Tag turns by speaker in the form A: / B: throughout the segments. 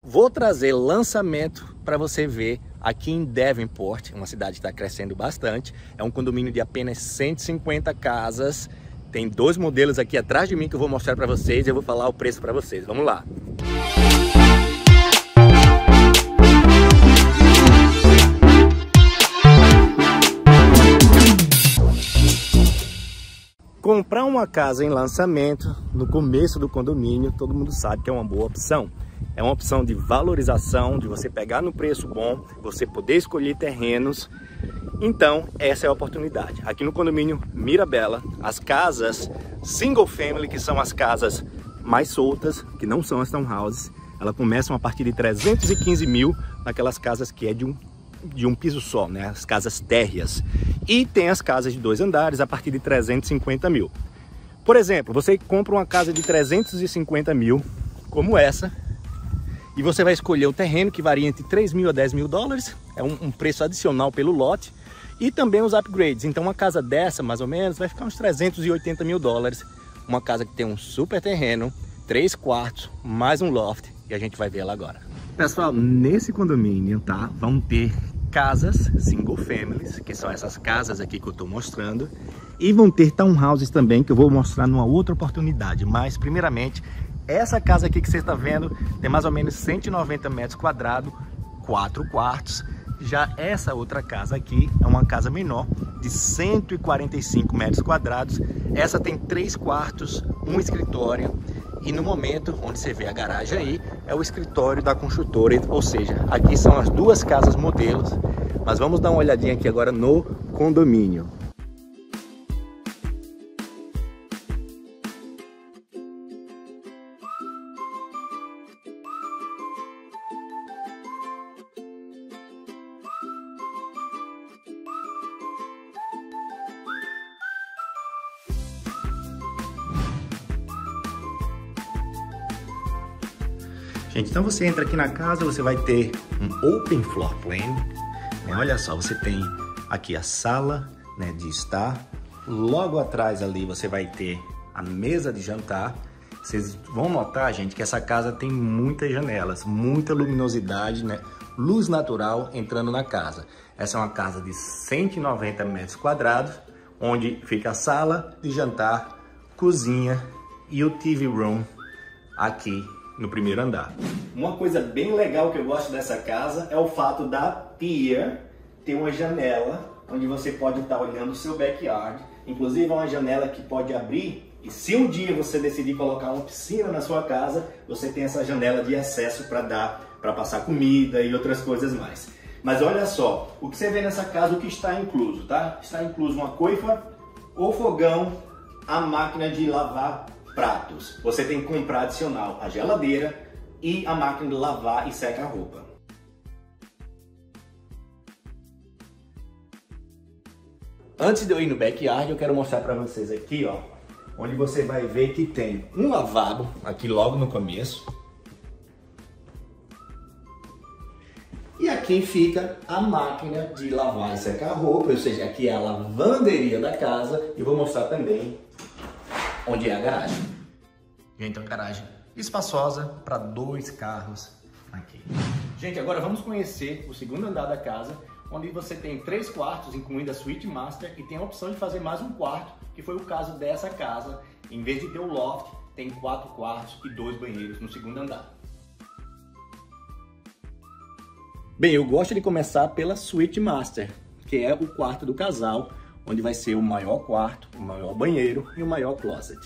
A: Vou trazer lançamento para você ver aqui em Devonport, uma cidade que está crescendo bastante. É um condomínio de apenas 150 casas. Tem dois modelos aqui atrás de mim que eu vou mostrar para vocês e eu vou falar o preço para vocês. Vamos lá! Comprar uma casa em lançamento no começo do condomínio, todo mundo sabe que é uma boa opção. É uma opção de valorização, de você pegar no preço bom, você poder escolher terrenos. Então, essa é a oportunidade. Aqui no condomínio Mirabella, as casas single family, que são as casas mais soltas, que não são as townhouses, elas começam a partir de 315 mil, naquelas casas que é de um piso só, né? As casas térreas. E tem as casas de 2 andares a partir de 350 mil. Por exemplo, você compra uma casa de 350 mil, como essa, e você vai escolher o terreno que varia entre 3 mil a 10 mil dólares, é um preço adicional pelo lote, e também os upgrades. Então uma casa dessa, mais ou menos, vai ficar uns 380 mil dólares. Uma casa que tem um super terreno, 3 quartos, mais um loft, e a gente vai ver ela agora. Pessoal, nesse condomínio, tá, vão ter casas single families, que são essas casas aqui que eu estou mostrando, e vão ter townhouses também, que eu vou mostrar numa outra oportunidade. Mas primeiramente, essa casa aqui que você está vendo tem mais ou menos 190 metros quadrados, 4 quartos. Já essa outra casa aqui é uma casa menor, de 145 metros quadrados. Essa tem 3 quartos, um escritório. E no momento, onde você vê a garagem aí, é o escritório da construtora. Ou seja, aqui são as duas casas modelos. Mas vamos dar uma olhadinha aqui agora no condomínio. Gente, então você entra aqui na casa, você vai ter um open floor plan, né? Olha só, você tem aqui a sala, né, de estar. Logo atrás ali você vai ter a mesa de jantar. Vocês vão notar, gente, que essa casa tem muitas janelas, muita luminosidade, né? Luz natural entrando na casa. Essa é uma casa de 190 metros quadrados, onde fica a sala de jantar, cozinha e o TV room aqui no primeiro andar. Uma coisa bem legal que eu gosto dessa casa é o fato da pia ter uma janela onde você pode estar olhando o seu backyard. Inclusive é uma janela que pode abrir, e se um dia você decidir colocar uma piscina na sua casa, você tem essa janela de acesso para passar comida e outras coisas mais. Mas olha só, o que você vê nessa casa, o que está incluso, tá? Está incluso uma coifa, o fogão, a máquina de lavar pratos. Você tem que comprar adicional a geladeira e a máquina de lavar e secar roupa. Antes de eu ir no backyard, eu quero mostrar para vocês aqui, ó, onde você vai ver que tem um lavabo aqui logo no começo. E aqui fica a máquina de lavar e secar roupa, ou seja, aqui é a lavanderia da casa, e vou mostrar também onde é a garagem. Gente, uma garagem espaçosa para 2 carros aqui. Gente, agora vamos conhecer o segundo andar da casa, onde você tem 3 quartos, incluindo a suíte master, e tem a opção de fazer mais um quarto, que foi o caso dessa casa. Em vez de ter o loft, tem 4 quartos e 2 banheiros no segundo andar. Bem, eu gosto de começar pela suíte master, que é o quarto do casal, onde vai ser o maior quarto, o maior banheiro e o maior closet.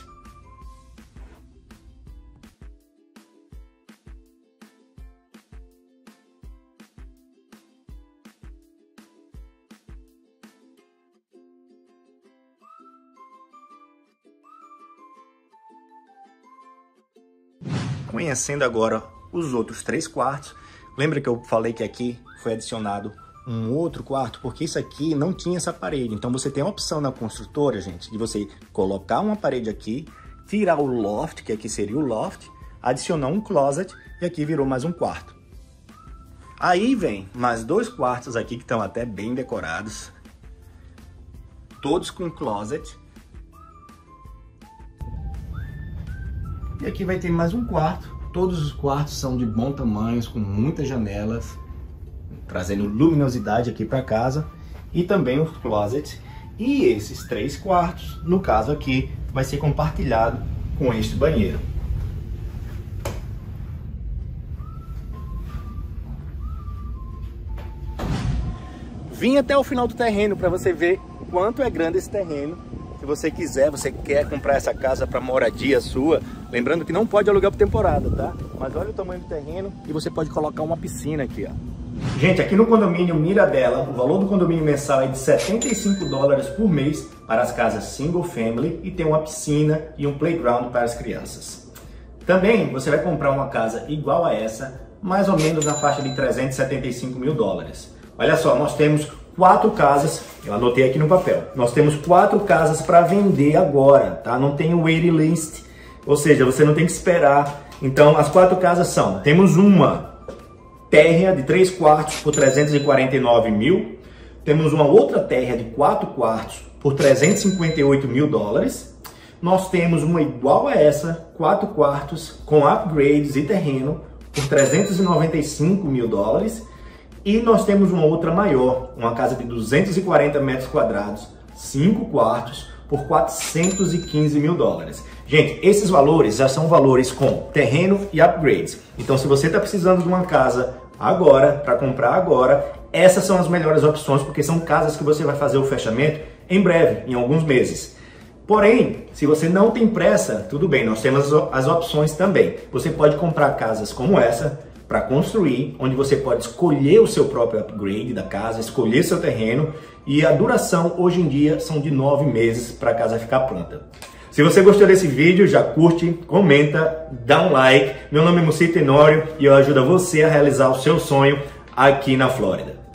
A: Conhecendo agora os outros 3 quartos, lembra que eu falei que aqui foi adicionado um outro quarto, porque isso aqui não tinha essa parede. Então você tem a opção na construtora, gente, de você colocar uma parede aqui, tirar o loft, que aqui seria o loft, adicionar um closet e aqui virou mais um quarto. Aí vem mais 2 quartos aqui que estão até bem decorados, todos com closet. E aqui vai ter mais um quarto, Todos os quartos são de bom tamanho, com muitas janelas, trazendo luminosidade aqui para casa, e também os closets. E esses 3 quartos, no caso aqui, vai ser compartilhado com este banheiro. Vim até o final do terreno para você ver o quanto é grande esse terreno. Se você quiser, você quer comprar essa casa para moradia sua, lembrando que não pode alugar por temporada, tá? Mas olha o tamanho do terreno e você pode colocar uma piscina aqui, ó. Gente, aqui no condomínio Mirabella, o valor do condomínio mensal é de $75 por mês para as casas single family e tem uma piscina e um playground para as crianças. Também você vai comprar uma casa igual a essa, mais ou menos na faixa de $375 mil. Olha só, nós temos 4 casas, eu anotei aqui no papel, nós temos 4 casas para vender agora, tá? Não tem waiting list, ou seja, você não tem que esperar. Então, as 4 casas são, temos uma térrea de 3 quartos por $349 mil, temos uma outra térrea de 4 quartos por $358 mil, nós temos uma igual a essa, 4 quartos com upgrades e terreno por $395 mil, e nós temos uma outra maior, uma casa de 240 metros quadrados, 5 quartos, por $415 mil. Gente, esses valores já são valores com terreno e upgrades. Então, se você está precisando de uma casa agora, para comprar agora, essas são as melhores opções, porque são casas que você vai fazer o fechamento em breve, em alguns meses. Porém, se você não tem pressa, tudo bem, nós temos as opções também. Você pode comprar casas como essa, para construir, onde você pode escolher o seu próprio upgrade da casa, escolher seu terreno, e a duração hoje em dia são de 9 meses para a casa ficar pronta. Se você gostou desse vídeo, já curte, comenta, dá um like. Meu nome é Mussy Tenório e eu ajudo você a realizar o seu sonho aqui na Flórida.